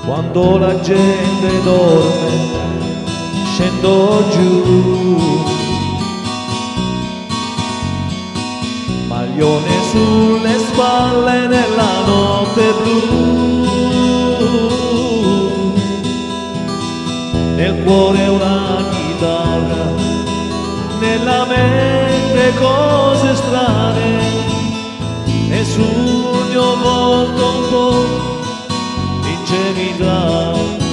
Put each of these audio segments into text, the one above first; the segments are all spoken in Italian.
Quando la gente dorme, scendo giù, maglione sulle spalle nella notte blu, nel cuore una chitarra, nella mente cose strane, e sul mio volto un po' ingenuità.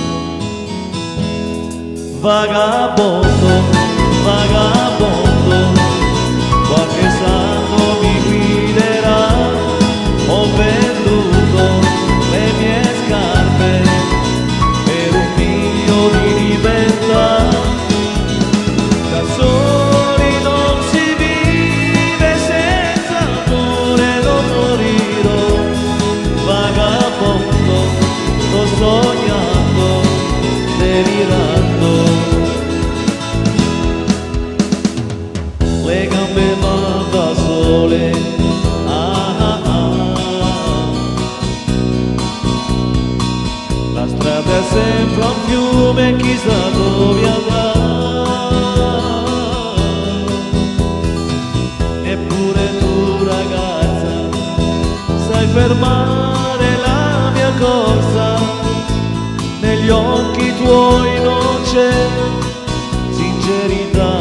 Vagabondo, vagabondo, qualche santo mi guiderà. Ho venduto le mie scarpe per un miglio di libertà. Da soli non si vive, senza amore non morirò. Vagabondo, sto sognando, delirando. Le gambe van da sole, ah, ah, ah. La strada è sempre un fiume, chissà dove andrà. Eppure tu ragazza, sai fermare la mia corsa. Negli occhi tuoi non c'è sincerità.